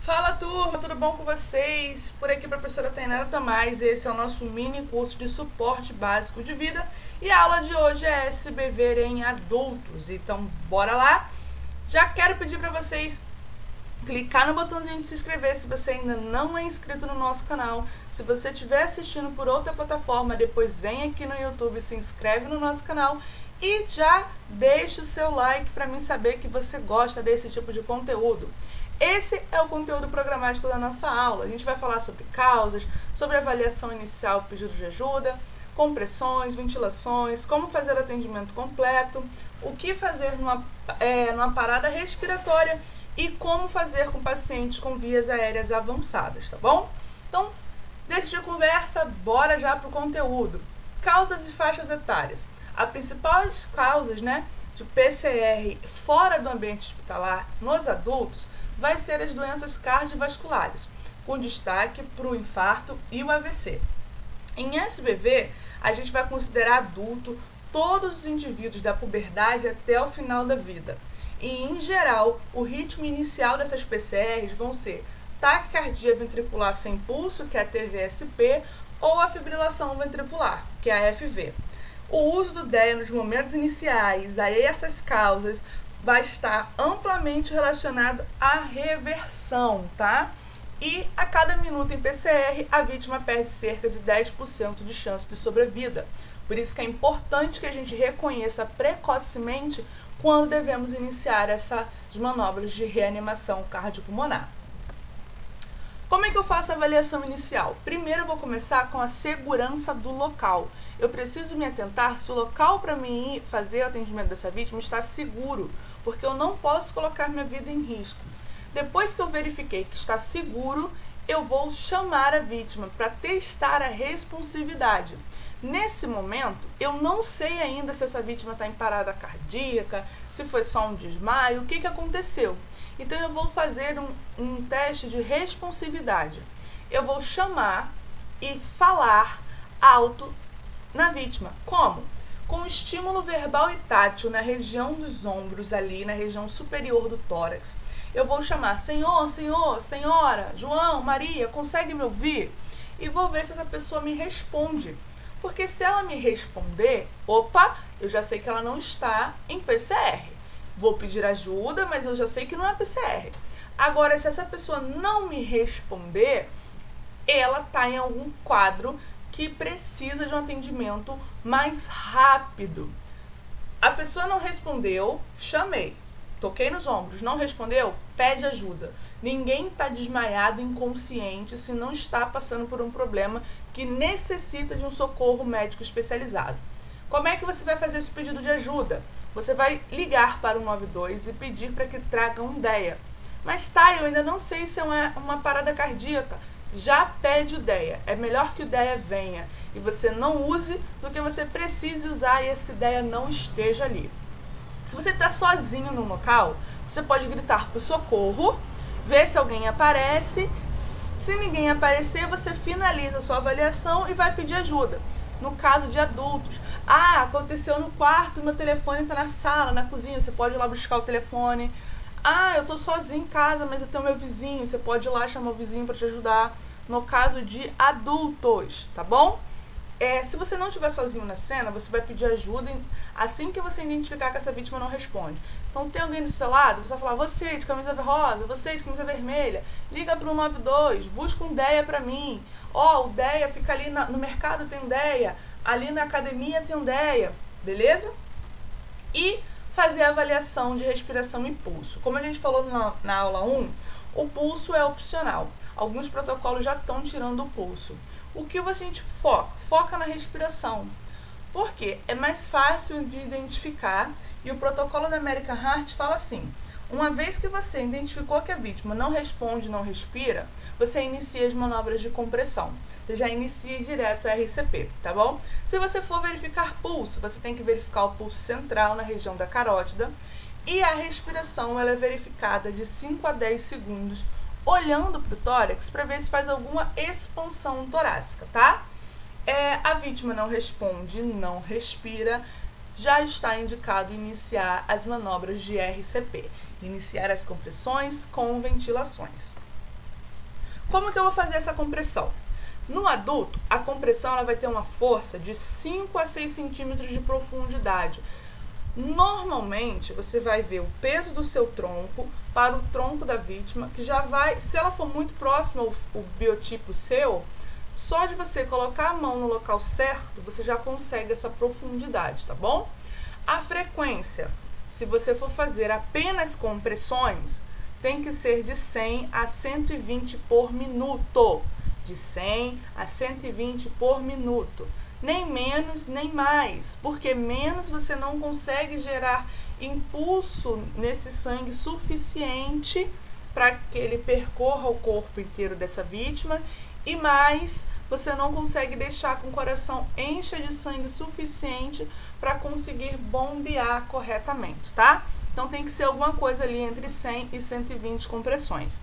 Fala turma, tudo bom com vocês? Por aqui professora Tainara Tomás, esse é o nosso mini curso de suporte básico de vida e a aula de hoje é SBV em adultos, então bora lá? Já quero pedir para vocês clicar no botãozinho de se inscrever se você ainda não é inscrito no nosso canal. Se você estiver assistindo por outra plataforma, depois vem aqui no YouTube e se inscreve no nosso canal e já deixa o seu like para mim saber que você gosta desse tipo de conteúdo. Esse é o conteúdo programático da nossa aula. A gente vai falar sobre causas, sobre avaliação inicial, pedido de ajuda, compressões, ventilações, como fazer o atendimento completo, o que fazer numa parada respiratória e como fazer com pacientes com vias aéreas avançadas, tá bom? Então, deixa de conversa, bora já para o conteúdo. Causas e faixas etárias. As principais causas, de PCR fora do ambiente hospitalar nos adultos vai ser as doenças cardiovasculares, com destaque para o infarto e o AVC. Em SBV, a gente vai considerar adulto todos os indivíduos da puberdade até o final da vida. E, em geral, o ritmo inicial dessas PCRs vão ser taquicardia ventricular sem pulso, que é a TVSP, ou a fibrilação ventricular, que é a FV. O uso do DEA nos momentos iniciais a essas causas vai estar amplamente relacionado à reversão, tá? E a cada minuto em PCR, a vítima perde cerca de 10% de chance de sobrevida. Por isso que é importante que a gente reconheça precocemente quando devemos iniciar essas manobras de reanimação cardiopulmonar. Como é que eu faço a avaliação inicial? Primeiro eu vou começar com a segurança do local. Eu preciso me atentar se o local para mim fazer o atendimento dessa vítima está seguro, porque eu não posso colocar minha vida em risco. Depois que eu verifiquei que está seguro, eu vou chamar a vítima para testar a responsividade. Nesse momento, eu não sei ainda se essa vítima está em parada cardíaca, se foi só um desmaio, o que aconteceu. Então, eu vou fazer um teste de responsividade. Eu vou chamar e falar alto na vítima. Como? Com estímulo verbal e tátil na região dos ombros, ali na região superior do tórax. Eu vou chamar senhor, senhor, senhora, João, Maria, consegue me ouvir? E vou ver se essa pessoa me responde. Porque se ela me responder, opa, eu já sei que ela não está em PCR. Vou pedir ajuda, mas eu já sei que não é PCR. Agora, se essa pessoa não me responder, ela está em algum quadro que precisa de um atendimento mais rápido. A pessoa não respondeu, chamei, toquei nos ombros, não respondeu, pede ajuda. Ninguém está desmaiado, inconsciente, se não está passando por um problema que necessita de um socorro médico especializado. Como é que você vai fazer esse pedido de ajuda? Você vai ligar para o 192 e pedir para que traga um DEA. Mas tá, eu ainda não sei se é uma parada cardíaca. Já pede o DEA. É melhor que o DEA venha e você não use do que você precise usar e esse DEA não esteja ali. Se você está sozinho no local, você pode gritar por socorro, ver se alguém aparece. Se ninguém aparecer, você finaliza a sua avaliação e vai pedir ajuda. No caso de adultos, aconteceu no quarto, meu telefone está na sala, na cozinha, você pode ir lá buscar o telefone. Eu tô sozinho em casa, mas eu tenho meu vizinho, você pode ir lá chamar o vizinho para te ajudar. No caso de adultos, tá bom? Se você não estiver sozinho na cena, você vai pedir ajuda assim que você identificar que essa vítima não responde. Então, se tem alguém do seu lado, você vai falar, você de camisa rosa, você de camisa vermelha, liga para o 192, busca um DEA para mim. O DEA fica ali no mercado, tem um DEA, ali na academia tem um DEA, beleza? E fazer a avaliação de respiração e pulso. Como a gente falou na aula 1, o pulso é opcional. Alguns protocolos já estão tirando o pulso. O que a gente foca? Foca na respiração. Por quê? É mais fácil de identificar e o protocolo da American Heart fala assim: uma vez que você identificou que a vítima não responde, não respira, você inicia as manobras de compressão. Você já inicia direto a RCP, tá bom? Se você for verificar pulso, você tem que verificar o pulso central na região da carótida e a respiração ela é verificada de 5 a 10 segundos olhando para o tórax para ver se faz alguma expansão torácica, tá? A vítima não responde, não respira, já está indicado iniciar as manobras de RCP, iniciar as compressões com ventilações. Como que eu vou fazer essa compressão? No adulto, a compressão ela vai ter uma força de 5 a 6 centímetros de profundidade. Normalmente, você vai ver o peso do seu tronco para o tronco da vítima, que já vai, se ela for muito próxima ao biotipo seu, só de você colocar a mão no local certo, você já consegue essa profundidade, tá bom? A frequência, se você for fazer apenas compressões, tem que ser de 100 a 120 por minuto. De 100 a 120 por minuto. Nem menos, nem mais, porque menos você não consegue gerar impulso nesse sangue suficiente para que ele percorra o corpo inteiro dessa vítima, e mais você não consegue deixar que o coração encha de sangue suficiente para conseguir bombear corretamente, tá? Então tem que ser alguma coisa ali entre 100 e 120 compressões.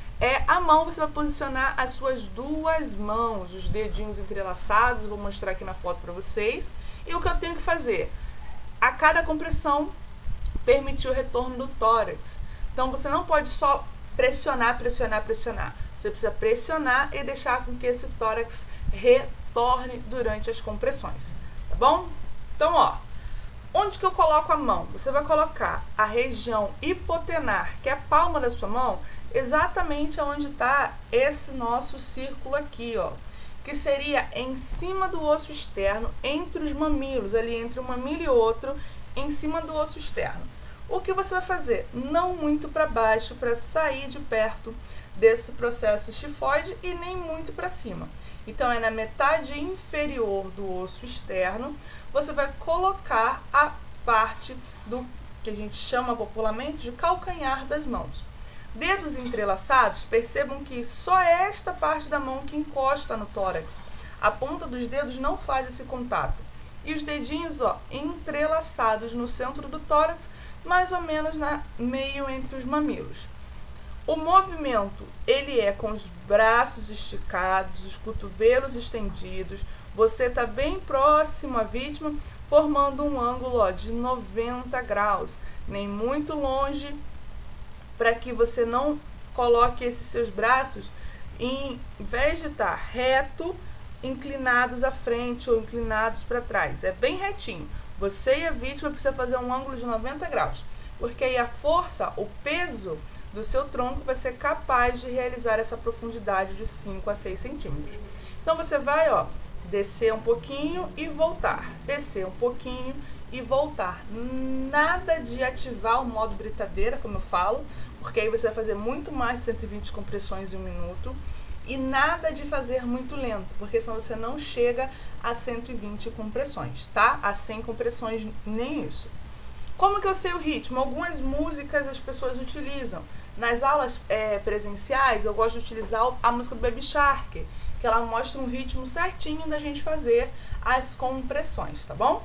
A mão, você vai posicionar as suas duas mãos, os dedinhos entrelaçados, vou mostrar aqui na foto para vocês. E o que eu tenho que fazer? A cada compressão, permitir o retorno do tórax. Então, você não pode só pressionar, pressionar, pressionar. Você precisa pressionar e deixar com que esse tórax retorne durante as compressões, tá bom? Então, ó, onde que eu coloco a mão? Você vai colocar a região hipotenar, que é a palma da sua mão, exatamente onde está esse nosso círculo aqui, ó, que seria em cima do osso externo, entre os mamilos, ali entre um mamilo e outro, em cima do osso externo. O que você vai fazer? Não muito para baixo, para sair de perto desse processo xifoide, e nem muito para cima. Então, é na metade inferior do osso externo, você vai colocar a parte do que a gente chama popularmente de calcanhar das mãos. Dedos entrelaçados, percebam que só é esta parte da mão que encosta no tórax. A ponta dos dedos não faz esse contato. E os dedinhos, ó, entrelaçados no centro do tórax, mais ou menos na meio entre os mamilos. O movimento, ele é com os braços esticados, os cotovelos estendidos. Você está bem próximo à vítima, formando um ângulo, ó, de 90 graus. Nem muito longe, para que você não coloque esses seus braços, em vez de estar reto, inclinados à frente ou inclinados para trás. É bem retinho. Você e a vítima precisam fazer um ângulo de 90 graus, porque aí a força, o peso do seu tronco vai ser capaz de realizar essa profundidade de 5 a 6 centímetros. Então, você vai, ó, descer um pouquinho e voltar. Descer um pouquinho e voltar. Nada de ativar o modo britadeira, como eu falo, porque aí você vai fazer muito mais de 120 compressões em 1 minuto. E nada de fazer muito lento, porque senão você não chega a 120 compressões, tá? A 100 compressões, nem isso. Como que eu sei o ritmo? Algumas músicas as pessoas utilizam. Nas aulas presenciais, eu gosto de utilizar a música do Baby Shark, que ela mostra um ritmo certinho da gente fazer as compressões, tá bom?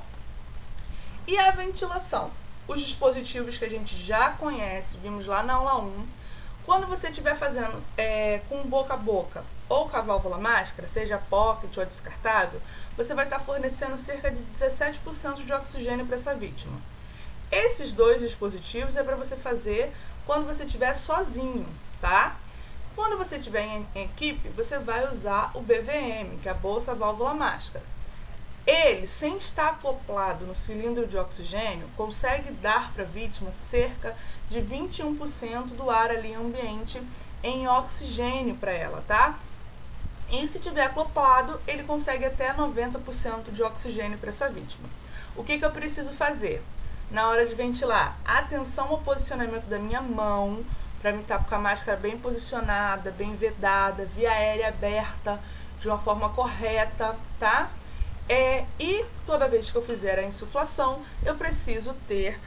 E a ventilação? Os dispositivos que a gente já conhece, vimos lá na aula 1. Quando você estiver fazendo com boca a boca ou com a válvula máscara, seja pocket ou descartável, você vai estar fornecendo cerca de 17% de oxigênio para essa vítima. Esses dois dispositivos é para você fazer quando você estiver sozinho, tá? Quando você estiver em equipe, você vai usar o BVM, que é a bolsa válvula máscara. Ele, sem estar acoplado no cilindro de oxigênio, consegue dar para a vítima cerca de 21% do ar ali ambiente em oxigênio para ela, tá? E se tiver acoplado, ele consegue até 90% de oxigênio para essa vítima. O que eu preciso fazer? Na hora de ventilar, atenção ao posicionamento da minha mão, para mim estar com a máscara bem posicionada, bem vedada, via aérea aberta, de uma forma correta, tá? E toda vez que eu fizer a insuflação, eu preciso ter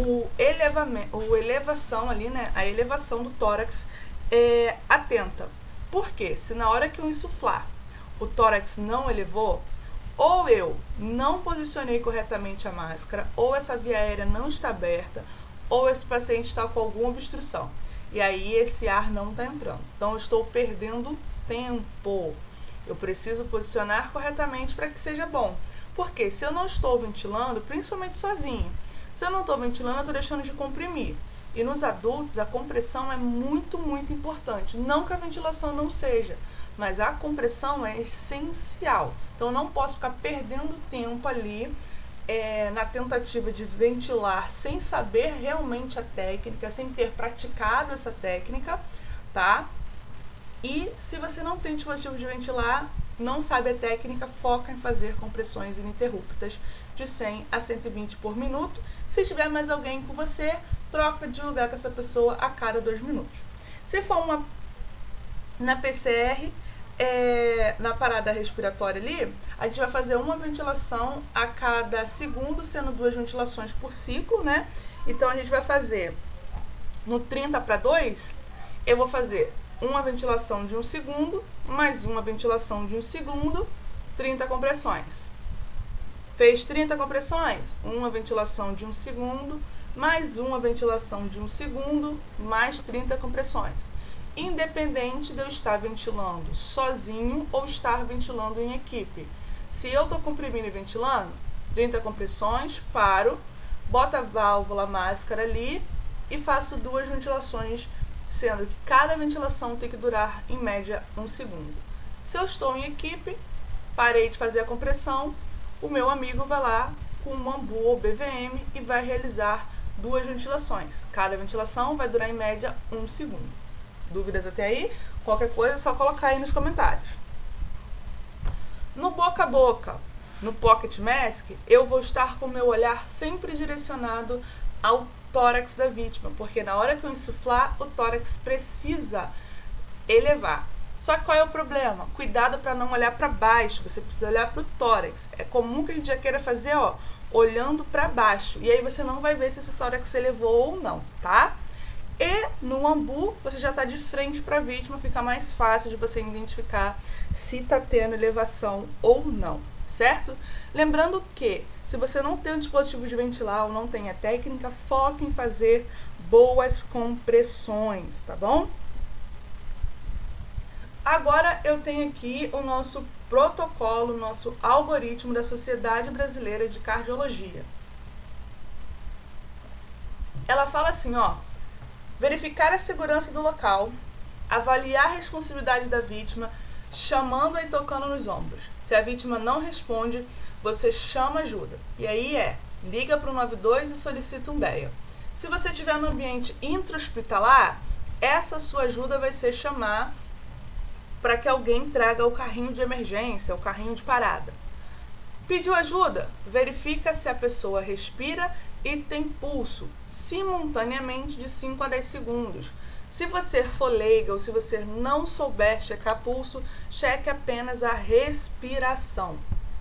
elevação ali, né? A elevação do tórax atenta. Porque se na hora que eu insuflar o tórax não elevou, ou eu não posicionei corretamente a máscara, ou essa via aérea não está aberta, ou esse paciente está com alguma obstrução. E aí esse ar não está entrando. Então eu estou perdendo tempo. Eu preciso posicionar corretamente para que seja bom. Porque se eu não estou ventilando, principalmente sozinho, se eu não estou ventilando, eu estou deixando de comprimir. E nos adultos, a compressão é muito, muito importante. Não que a ventilação não seja, mas a compressão é essencial. Então, eu não posso ficar perdendo tempo ali na tentativa de ventilar sem saber realmente a técnica, sem ter praticado essa técnica, tá? E se você não tem dispositivo de ventilar, não sabe a técnica, foca em fazer compressões ininterruptas de 100 a 120 por minuto. Se tiver mais alguém com você, troca de lugar com essa pessoa a cada 2 minutos. Se for na PCR, na parada respiratória ali, a gente vai fazer uma ventilação a cada segundo, sendo 2 ventilações por ciclo, né? Então, a gente vai fazer no 30/2, eu vou fazer uma ventilação de 1 segundo, mais uma ventilação de 1 segundo, 30 compressões. Fez 30 compressões, uma ventilação de 1 segundo, mais uma ventilação de 1 segundo, mais 30 compressões. Independente de eu estar ventilando sozinho ou estar ventilando em equipe. Se eu estou comprimindo e ventilando, 30 compressões, paro, boto a válvula máscara ali e faço 2 ventilações, sendo que cada ventilação tem que durar, em média, 1 segundo. Se eu estou em equipe, parei de fazer a compressão, o meu amigo vai lá com um Ambu ou BVM e vai realizar 2 ventilações. Cada ventilação vai durar, em média, 1 segundo. Dúvidas até aí? Qualquer coisa é só colocar aí nos comentários. No boca a boca, no Pocket Mask, eu vou estar com o meu olhar sempre direcionado ao tórax da vítima, porque na hora que eu insuflar, o tórax precisa elevar. Só que qual é o problema? Cuidado para não olhar para baixo, você precisa olhar para o tórax. É comum que a gente já queira fazer, ó, olhando para baixo, e aí você não vai ver se esse tórax elevou ou não, tá? E no Ambu, você já está de frente para a vítima, fica mais fácil de você identificar se está tendo elevação ou não, certo? Lembrando que, se você não tem um dispositivo de ventilar ou não tem a técnica, foque em fazer boas compressões, tá bom? Agora eu tenho aqui o nosso protocolo, nosso algoritmo da Sociedade Brasileira de Cardiologia. Ela fala assim, ó: verificar a segurança do local, avaliar a responsividade da vítima, chamando e tocando nos ombros. Se a vítima não responde, você chama ajuda. E aí liga para o 92 e solicita um DEA. Se você estiver no ambiente intra-hospitalar, essa sua ajuda vai ser chamar para que alguém traga o carrinho de emergência, o carrinho de parada. Pediu ajuda? Verifica se a pessoa respira e tem pulso simultaneamente de 5 a 10 segundos. Se você for leiga ou se você não souber checar pulso, cheque apenas a respiração.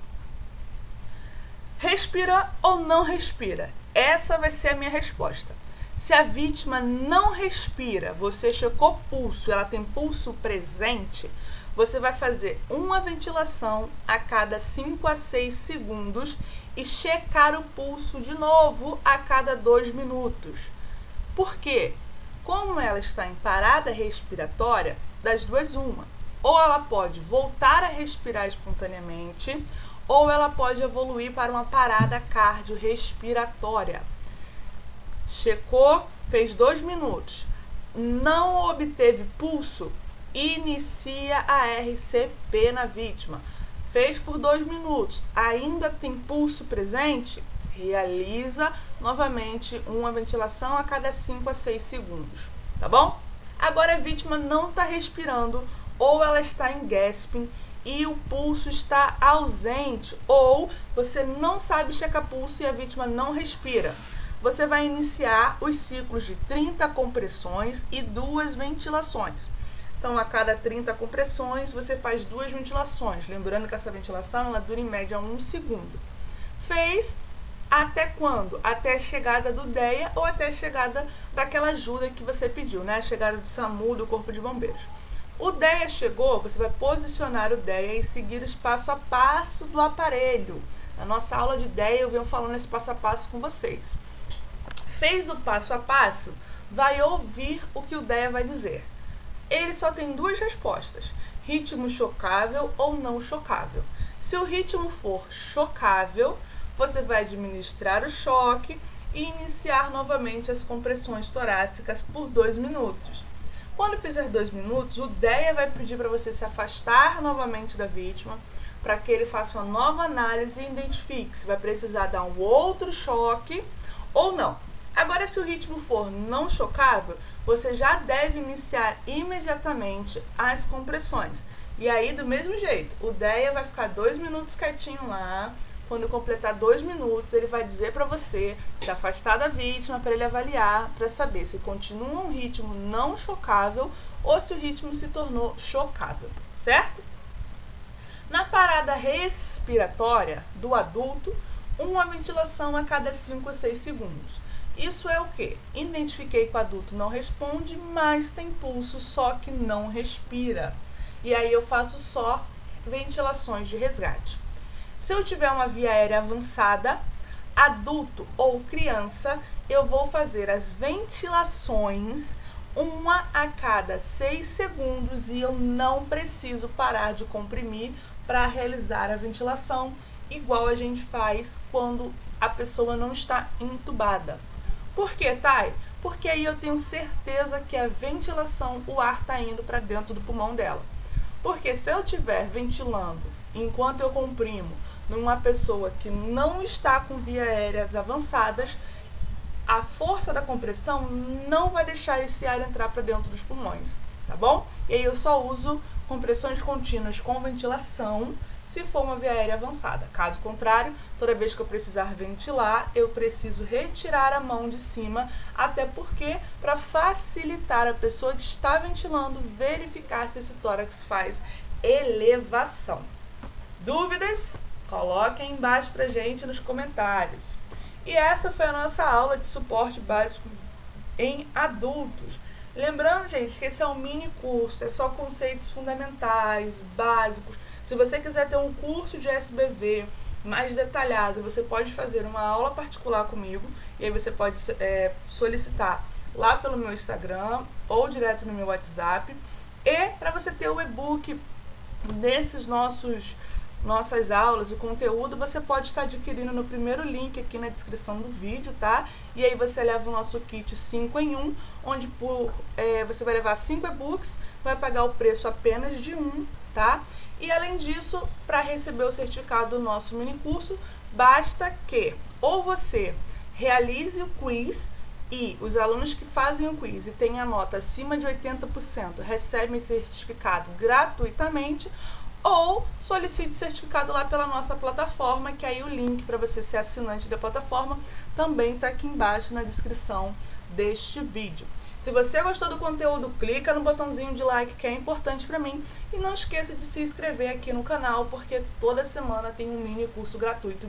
Respira ou não respira? Essa vai ser a minha resposta. Se a vítima não respira, você checou pulso, ela tem pulso presente, você vai fazer uma ventilação a cada 5 a 6 segundos e checar o pulso de novo a cada 2 minutos. Por quê? Como ela está em parada respiratória, das duas uma. Ou ela pode voltar a respirar espontaneamente, ou ela pode evoluir para uma parada cardiorrespiratória. Checou, fez 2 minutos, não obteve pulso, inicia a RCP na vítima. Fez por 2 minutos, ainda tem pulso presente, realiza novamente uma ventilação a cada 5 a 6 segundos, tá bom? Agora a vítima não está respirando, ou ela está em gasping e o pulso está ausente, ou você não sabe checar pulso e a vítima não respira. Você vai iniciar os ciclos de 30 compressões e 2 ventilações. Então, a cada 30 compressões, você faz 2 ventilações. Lembrando que essa ventilação, ela dura em média 1 segundo. Fez até quando? Até a chegada do DEA ou até a chegada daquela ajuda que você pediu, né? A chegada do SAMU, do Corpo de Bombeiros. O DEA chegou, você vai posicionar o DEA e seguir os passo a passo do aparelho. Na nossa aula de DEA, eu venho falando esse passo a passo com vocês. Fez o passo a passo, vai ouvir o que o DEA vai dizer. Ele só tem 2 respostas: ritmo chocável ou não chocável. Se o ritmo for chocável, você vai administrar o choque e iniciar novamente as compressões torácicas por 2 minutos. Quando fizer 2 minutos, o DEA vai pedir para você se afastar novamente da vítima, para que ele faça uma nova análise e identifique se vai precisar dar um outro choque ou não. Agora, se o ritmo for não chocável, você já deve iniciar imediatamente as compressões. E aí, do mesmo jeito, o DEA vai ficar 2 minutos quietinho lá. Quando completar 2 minutos, ele vai dizer para você se afastar da vítima para ele avaliar, para saber se continua um ritmo não chocável ou se o ritmo se tornou chocável, certo? Na parada respiratória do adulto, uma ventilação a cada 5 a 6 segundos. Isso é o quê? Identifiquei que o adulto não responde, mas tem pulso, só que não respira. E aí eu faço só ventilações de resgate. Se eu tiver uma via aérea avançada, adulto ou criança, eu vou fazer as ventilações uma a cada 6 segundos e eu não preciso parar de comprimir para realizar a ventilação, igual a gente faz quando a pessoa não está entubada. Por quê, Thay? Porque aí eu tenho certeza que a ventilação, o ar está indo para dentro do pulmão dela. Porque se eu estiver ventilando enquanto eu comprimo numa pessoa que não está com vias aéreas avançadas, a força da compressão não vai deixar esse ar entrar para dentro dos pulmões, tá bom? E aí eu só uso compressões contínuas com ventilação se for uma via aérea avançada. Caso contrário, toda vez que eu precisar ventilar, eu preciso retirar a mão de cima, até porque, para facilitar a pessoa que está ventilando, verificar se esse tórax faz elevação. Dúvidas? Coloquem embaixo pra gente nos comentários. E essa foi a nossa aula de suporte básico em adultos. Lembrando, gente, que esse é um mini curso, é só conceitos fundamentais, básicos. Se você quiser ter um curso de SBV mais detalhado, você pode fazer uma aula particular comigo, e aí você pode solicitar lá pelo meu Instagram ou direto no meu WhatsApp. E para você ter o e-book desses nossas aulas, o conteúdo, você pode estar adquirindo no primeiro link aqui na descrição do vídeo, tá? E aí você leva o nosso kit 5 em 1, onde você vai levar 5 e-books, vai pagar o preço apenas de um, tá? E além disso, para receber o certificado do nosso mini curso, basta que ou você realize o quiz, e os alunos que fazem o quiz e têm a nota acima de 80% recebem certificado gratuitamente, ou solicite certificado lá pela nossa plataforma, que aí o link para você ser assinante da plataforma também está aqui embaixo na descrição deste vídeo. Se você gostou do conteúdo, clica no botãozinho de like, que é importante para mim, e não esqueça de se inscrever aqui no canal, porque toda semana tem um mini curso gratuito